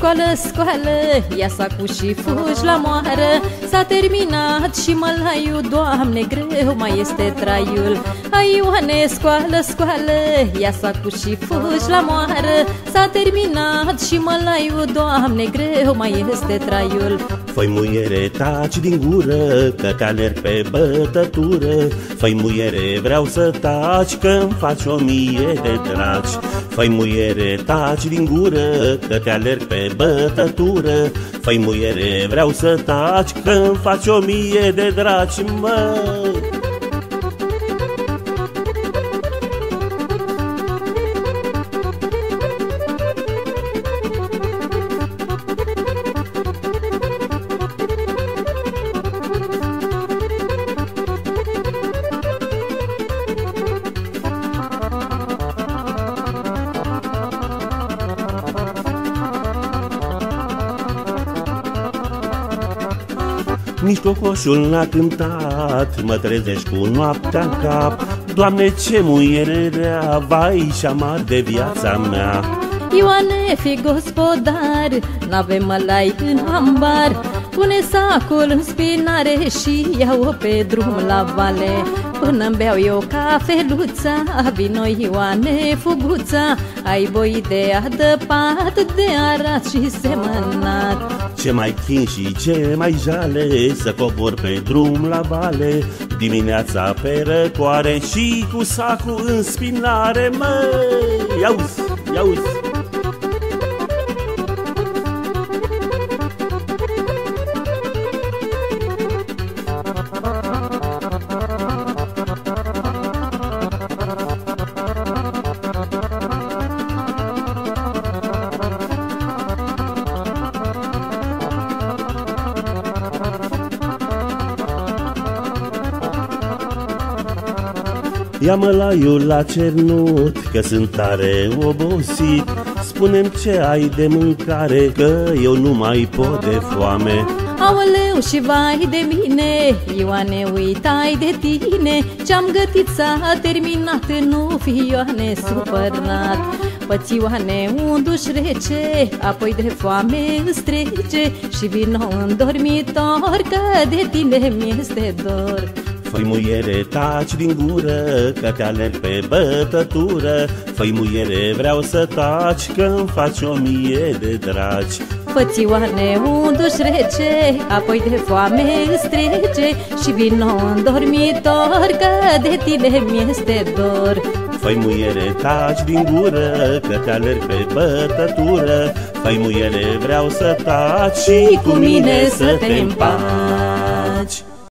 scoală, scoală, ia sacul și fugi la moară. S-a terminat și mălaiul, Doamne, greu mai este traiul. Hai, Ioane, scoală, scoală, ia sacul și fugi la moară. S-a terminat și mălaiul, Doamne, greu mai este traiul. Făi muiere, taci din gură, că te alerg pe bătătură. Făi muiere, vreau să taci, că-mi faci 1000 de draci. Făi muiere, taci din gură, că te alerg pe bătătură. Făi muiere, vreau să taci, că-mi faci 1000 de draci, măi. Nici cocoșul n-a cântat, mă trezești cu noaptea în cap. Doamne, ce muiere rea, vai și amar de viața mea. Ioane, fi gospodar, n-avem mălai în ambar. Pune sacul în spinare și iau-o pe drum la vale. Până-mi beau eu cafeluța, vino Ioane, fuguța. Ai-o idee adăpat, de arat și semănat. Ce mai chin și ce mai jale, să cobor pe drum la vale. Dimineața pe răcoare și cu sacul în spinare, măi, ia-uzi, ia-uzi. Ia mălaiul la cernut, că sunt tare obosit. Spune-mi ce ai de mâncare, că eu nu mai pot de foame. Aoleu și vai de mine, Ioane, uitai de tine. Ce-am gătit s-a terminat, nu fi, Ioane, supărat. Păți, Ioane, un duș rece, apoi de foame îți trece. Și vino în dormitor, că de tine mi-este dor. Făi muiere, taci din gură, că te alerg pe bătătură. Făi muiere, vreau să taci, că-mi faci 1000 de draci. Fă-ți, Ioane, un duș rece, apoi de foame îți trece. Și vino în dormitor, că de tine mi-este dor. Făi muiere, taci din gură, că te alerg pe bătătură. Făi muiere, vreau să taci și cu mine să te împaci.